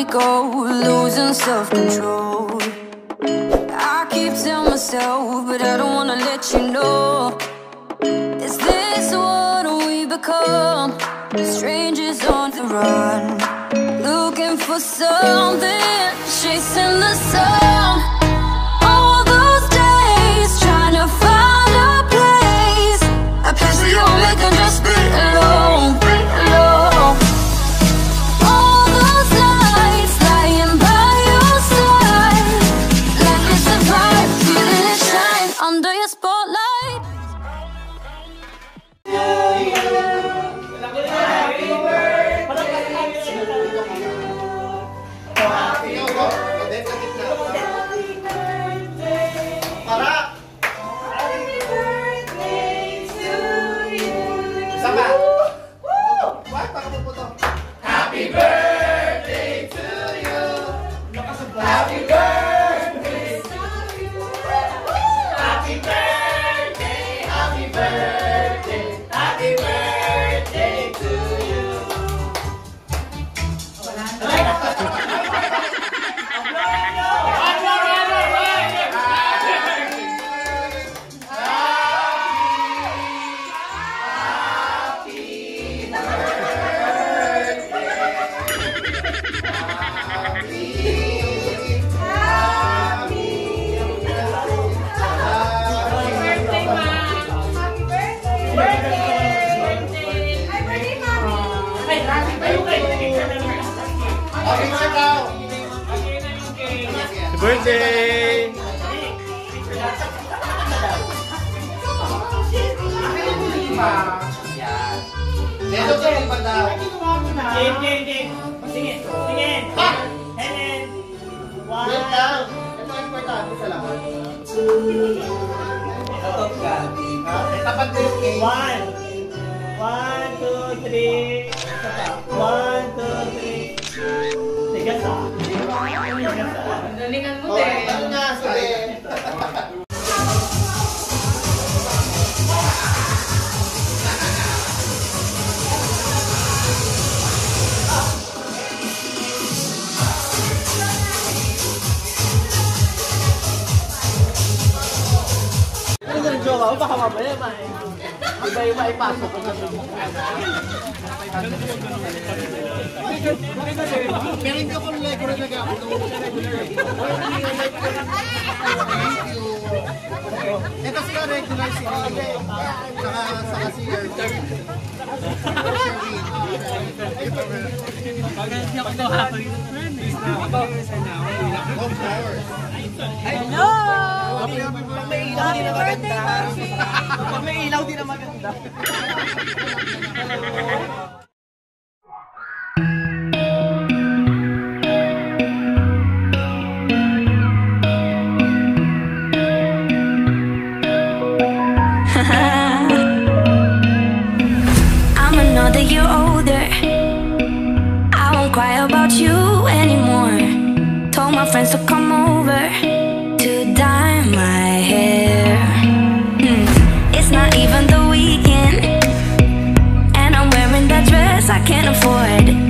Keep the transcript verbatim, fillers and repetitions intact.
go, losing self-control. I keep telling myself, but I don't wanna let you know. Is this what we become? Strangers on the run, looking for something, chasing the sun. All those days, trying to find a place, a place where you only can just be alone, be alone. All those nights, lying by your side, like we survived, feeling it shine under your spotlight. Birthday! Dito ka rin pa daw. Game, game, game. Sige, sige. Helen. One. Wait lang. Ito ang importante sa lahat. Ito ka. Tapat ko yung cake. One. One, two, three. One, two, three. Tigas ah. Tigas ah. Galingan mo Oh, din. ano nga, sabi. Ano yung jowa ko? Baka mamaya ba eh. Iba yung maipasok ko sa mga. Pero hindi ako regular na gawin. Ito sila regular si Khalil. Saka saka si Erwin. Hello! Pag may ilaw din na maganda. Pag may ilaw din na maganda. I'm another year older, I won't cry about you anymore. Told my friends to come over to dye my hair. hmm. It's not even the weekend, and I'm wearing that dress I can't afford.